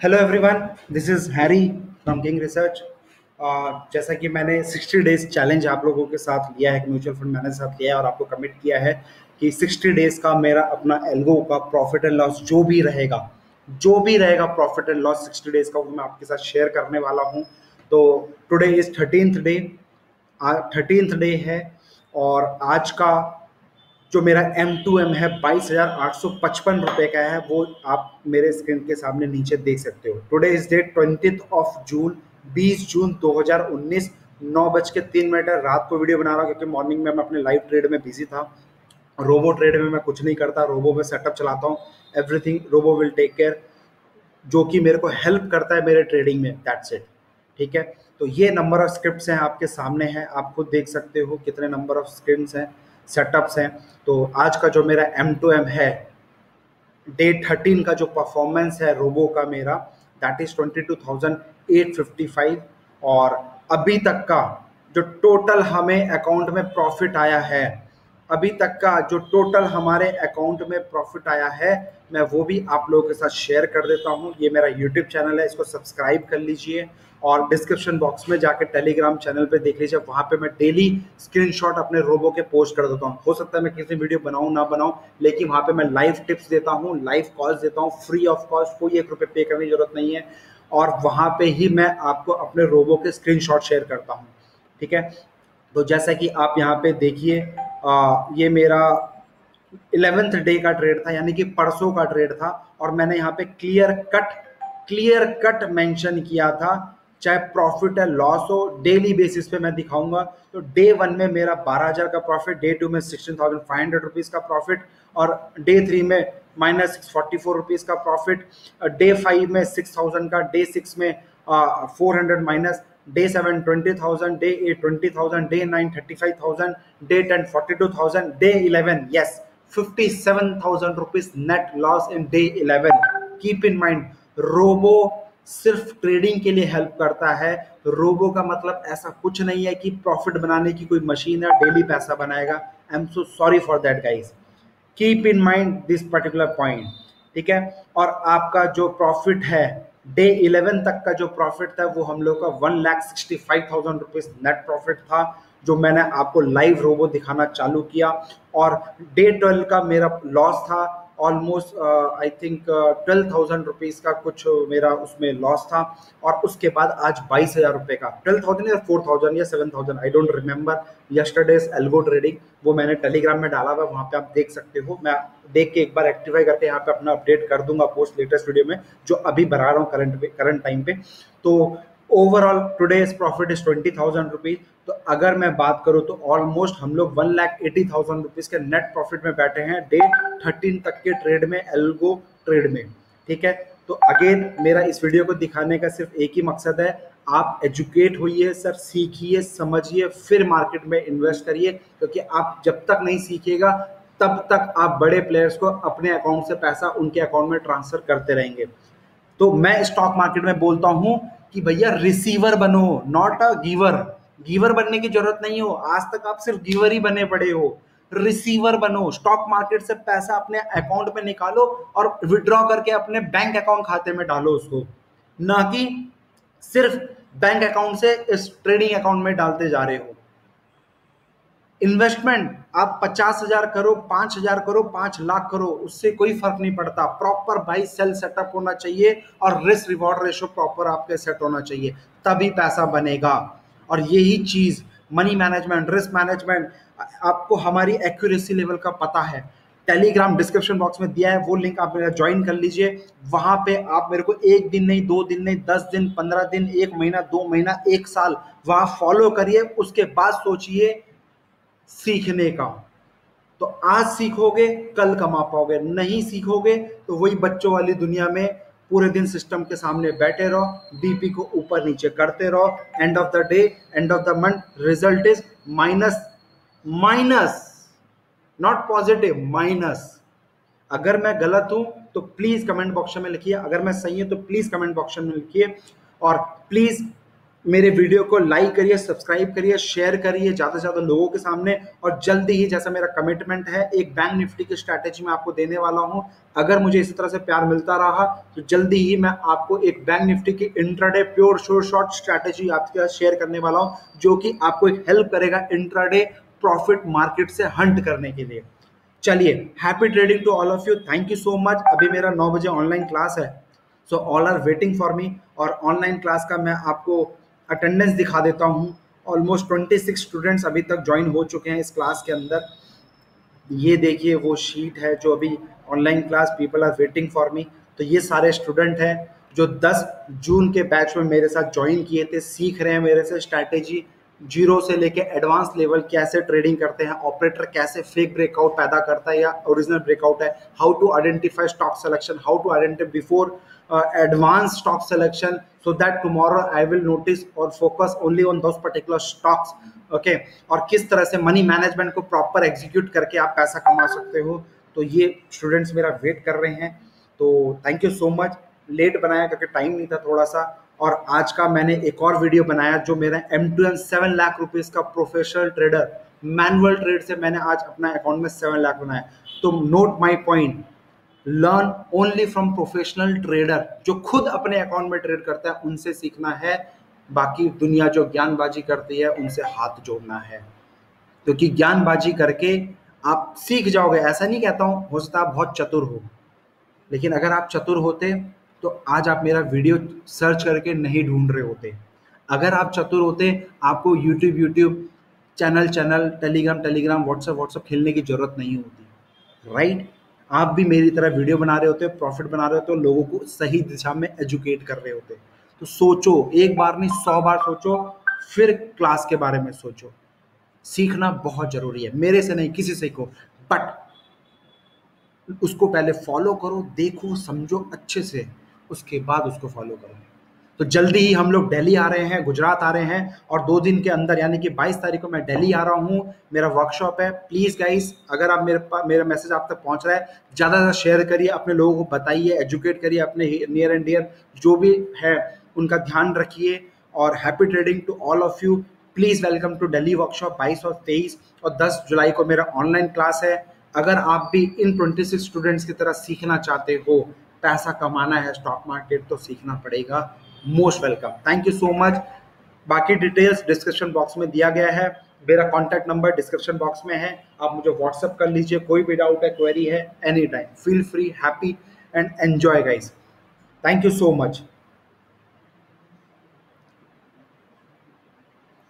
Hello everyone, this is Harry from King Research. जैसा कि मैंने 60 डेज चैलेंज आप लोगों के साथ लिया है, म्यूचुअल फंड मैनेजर साथ लिया है और आपको कमिट किया है कि 60 डेज का मेरा अपना एल्गो का प्रॉफिट एंड लॉस जो भी रहेगा प्रॉफिट एंड लॉस 60 डेज का, वो मैं आपके साथ शेयर करने वाला हूँ। तो टुडे इज 13th डे है और आज का जो मेरा M2M है 22,855 रुपये का है, वो आप मेरे स्क्रीन के सामने नीचे देख सकते हो। Today is date 20 June 20 June 2019, 9:03 रात को वीडियो बना रहा हूँ क्योंकि मॉर्निंग में मैं अपने लाइव ट्रेड में बिजी था। रोबो ट्रेड में मैं कुछ नहीं करता, रोबो में सेटअप चलाता हूँ, everything robo will take care, जो कि मेरे को हेल्प करता है मेरे ट्रेडिंग में, दैट्स इट। ठीक है, तो ये नंबर ऑफ स्क्रिप्ट्स हैं आपके सामने हैं, आप खुद देख सकते हो कितने नंबर ऑफ स्क्रिप्ट्स हैं, सेटअप्स हैं। तो आज का जो मेरा M2M है, डे 13 का जो परफॉर्मेंस है रोबो का मेरा, दैट इज 22,855। और अभी तक का जो टोटल हमें अकाउंट में प्रॉफिट आया है, अभी तक का जो टोटल हमारे अकाउंट में प्रॉफिट आया है, मैं वो भी आप लोगों के साथ शेयर कर देता हूँ। ये मेरा यूट्यूब चैनल है, इसको सब्सक्राइब कर लीजिए और डिस्क्रिप्शन बॉक्स में जाकर टेलीग्राम चैनल पे देख लीजिए, वहाँ पे मैं डेली स्क्रीनशॉट अपने रोबो के पोस्ट कर देता हूँ। हो सकता है मैं किसी वीडियो बनाऊँ ना बनाऊँ, लेकिन वहाँ पे मैं लाइव टिप्स देता हूँ, लाइव कॉल्स देता हूँ, फ्री ऑफ कॉस्ट, कोई 1 रुपये पे करने की जरूरत नहीं है। और वहाँ पे ही मैं आपको अपने रोबो के स्क्रीनशॉट शेयर करता हूँ। ठीक है, तो जैसा कि आप यहाँ पे देखिए, ये मेरा 11th डे का ट्रेड था, यानी कि परसों का ट्रेड था। और मैंने यहाँ पे क्लियर कट मेंशन किया था, चाहे प्रॉफिट है लॉस हो, डेली बेसिस पे मैं दिखाऊंगा। तो डे 1 में मेरा 12,000 का प्रॉफिट, डे 2 में 16,500 रुपीज का प्रॉफिट, और डे 3 में -644 का प्रॉफिट, डे 5 में 6,000 का, डे 6 में 400 minus, day 7 20,000, day 8 20,000, day 9 35,000, day 10 42,000, day 11 yes 57,000 rupees net loss in day 11। Keep in mind, robo सिर्फ ट्रेडिंग के लिए हेल्प करता है। रोबो का मतलब ऐसा कुछ नहीं है कि प्रॉफिट बनाने की कोई मशीन है, डेली पैसा बनाएगा। I am so sorry for that guys, keep in mind this particular point. ठीक है, और आपका जो प्रॉफिट है, डे 11 तक का जो प्रॉफिट था, वो हम लोग का 1,65,000 रुपीज नेट प्रॉफिट था, जो मैंने आपको लाइव रोबो दिखाना चालू किया। और डे 12 का मेरा लॉस था ऑलमोस्ट आई थिंक 12,000 रुपीज का कुछ मेरा उसमें लॉस था। और उसके बाद आज 22,000 रुपये का, 12,000 या 4,000 या 7,000, I don't remember, yesterday's algo trading, वो मैंने टेलीग्राम में डाला हुआ, वहाँ पे आप देख सकते हो। मैं देख के एक बार एक्टिफाई करके यहाँ पे अपना अपडेट कर दूंगा पोस्ट लेटेस्ट वीडियो में, जो अभी बना रहा हूँ करंट टाइम पे। तो overall today's profit is 20,000 rupees. तो अगर मैं बात करूं तो ऑलमोस्ट हम लोग 1,80,000 रुपीज के नेट प्रॉफिट में बैठे हैं डे 13 तक के ट्रेड में, एल्गो ट्रेड में। ठीक है, तो अगेन मेरा इस वीडियो को दिखाने का सिर्फ एक ही मकसद है, आप एजुकेट होइए सर, सीखिए, समझिए, फिर मार्केट में इन्वेस्ट करिए। क्योंकि आप जब तक नहीं सीखिएगा, तब तक आप बड़े प्लेयर्स को अपने अकाउंट से पैसा उनके अकाउंट में ट्रांसफर करते रहेंगे। तो मैं स्टॉक मार्केट में बोलता हूं कि भैया रिसीवर बनो, नॉट अ गिवर। गिवर बनने की जरूरत नहीं हो, आज तक आप सिर्फ गिवर ही बने पड़े हो। रिसीवर बनो, स्टॉक मार्केट से पैसा अपने अकाउंट में निकालो और विड्रॉ करके अपने बैंक अकाउंट खाते में डालो उसको, ना कि सिर्फ बैंक अकाउंट से इस ट्रेडिंग अकाउंट में डालते जा रहे हो। इन्वेस्टमेंट आप 50,000 करो, 5,000 करो, 5 लाख करो, उससे कोई फर्क नहीं पड़ता। प्रॉपर बाई सेल सेटअप होना चाहिए और रिस्क रिवॉर्ड रेशो प्रॉपर आपके सेट होना चाहिए, तभी पैसा बनेगा। और यही चीज मनी मैनेजमेंट, रिस्क मैनेजमेंट, आपको हमारी एक्यूरेसी लेवल का पता है। टेलीग्राम डिस्क्रिप्शन बॉक्स में दिया है, वो लिंक आप मेरा ज्वाइन कर लीजिए। वहां पे आप मेरे को 1 दिन नहीं, 2 दिन नहीं, 10 दिन, 15 दिन, 1 महीना, 2 महीना, 1 साल वहां फॉलो करिए। उसके बाद सोचिए सीखने का। तो आज सीखोगे कल कमा पाओगे, नहीं सीखोगे तो वही बच्चों वाली दुनिया में पूरे दिन सिस्टम के सामने बैठे रहो, बीपी को ऊपर नीचे करते रहो। End of the day, end of the month result is minus. Minus, not positive, minus. अगर मैं गलत हूं तो प्लीज कमेंट बॉक्स में लिखिए, अगर मैं सही हूं तो प्लीज कमेंट बॉक्स में लिखिए। और प्लीज मेरे वीडियो को लाइक करिए, सब्सक्राइब करिए, शेयर करिए ज़्यादा से ज़्यादा लोगों के सामने। और जल्दी ही, जैसा मेरा कमिटमेंट है, एक बैंक निफ्टी की स्ट्रैटेजी मैं आपको देने वाला हूं। अगर मुझे इसी तरह से प्यार मिलता रहा तो जल्दी ही मैं आपको एक बैंक निफ्टी की intraday pure sure short strategy आपके साथ शेयर करने वाला हूं, जो कि आपको एक हेल्प करेगा इंट्राडे प्रॉफिट मार्केट से हंट करने के लिए। चलिए, happy trading to all of you, thank you so much. अभी मेरा 9 बजे ऑनलाइन क्लास है, so all are waiting for me. और ऑनलाइन क्लास का मैं आपको अटेंडेंस दिखा देता हूँ। ऑलमोस्ट 26 स्टूडेंट्स अभी तक ज्वाइन हो चुके हैं इस क्लास के अंदर। ये देखिए वो शीट है जो अभी online class people are waiting for me. तो ये सारे स्टूडेंट हैं जो 10 जून के बैच में मेरे साथ ज्वाइन किए थे, सीख रहे हैं मेरे से स्ट्रैटेजी जीरो से लेके एडवांस लेवल, कैसे ट्रेडिंग करते हैं, ऑपरेटर कैसे फेक ब्रेकआउट पैदा करता है या ओरिजिनल ब्रेकआउट है, how to identify stock selection, how to identify before advanced stock selection, so that tomorrow I will notice or focus only on those particular stocks. Okay और किस तरह से मनी मैनेजमेंट को प्रॉपर एग्जीक्यूट करके आप पैसा कमा सकते हो। तो ये स्टूडेंट्स मेरा वेट कर रहे हैं, तो thank you so much. Late बनाया क्योंकि टाइम नहीं था थोड़ा सा। और आज का मैंने एक और वीडियो बनाया जो मेरा M2M 7 लाख रुपीस का प्रोफेशनल ट्रेडर मैनुअल ट्रेड से मैंने आज अपना अकाउंट में 7 लाख बनाया। तो note my point, learn only from professional trader, जो खुद अपने अकाउंट में ट्रेड करता है उनसे सीखना है। बाकी दुनिया जो ज्ञानबाजी करती है उनसे हाथ जोड़ना है, क्योंकि ज्ञानबाजी करके आप सीख जाओगे। ऐसा नहीं कहता हूं हो सकता आप बहुत चतुर हो, लेकिन अगर आप चतुर होते तो आज आप मेरा वीडियो सर्च करके नहीं ढूंढ रहे होते। अगर आप चतुर होते आपको यूट्यूब चैनल, टेलीग्राम, व्हाट्सएप खेलने की जरूरत नहीं होती, राइट। आप भी मेरी तरह वीडियो बना रहे होते, प्रॉफिट बना रहे होते, लोगों को सही दिशा में एजुकेट कर रहे होते। तो सोचो, एक बार नहीं 100 बार सोचो, फिर क्लास के बारे में सोचो। सीखना बहुत जरूरी है, मेरे से नहीं किसी से को, बट उसको पहले फॉलो करो, देखो, समझो अच्छे से, उसके बाद उसको फॉलो करो। तो जल्दी ही हम लोग दिल्ली आ रहे हैं, गुजरात आ रहे हैं, और 2 दिन के अंदर यानी कि 22 तारीख को मैं दिल्ली आ रहा हूँ। मेरा वर्कशॉप है। प्लीज़ गाइस, अगर आप मेरा मैसेज आप तक पहुँच रहा है, ज़्यादा से ज़्यादा शेयर करिए, अपने लोगों को बताइए, एजुकेट करिए, अपने नियर एंड डियर जो भी है उनका ध्यान रखिए। और happy trading to all of you. Please welcome to Delhi workshop 22 और 23 और 10 जुलाई को मेरा ऑनलाइन क्लास है। अगर आप भी इन 26 स्टूडेंट्स की तरह सीखना चाहते हो, पैसा कमाना है स्टॉक मार्केट, तो सीखना पड़ेगा। Most welcome, thank you so much. बाकी डिटेल्स डिस्क्रिप्शन बॉक्स में दिया गया है, मेरा कॉन्टैक्ट नंबर डिस्क्रिप्शन बॉक्स में है, आप मुझे व्हाट्सअप कर लीजिए, कोई भी डाउट है, क्वेरी है, any time, feel free, happy and enjoy guys. Thank you so much.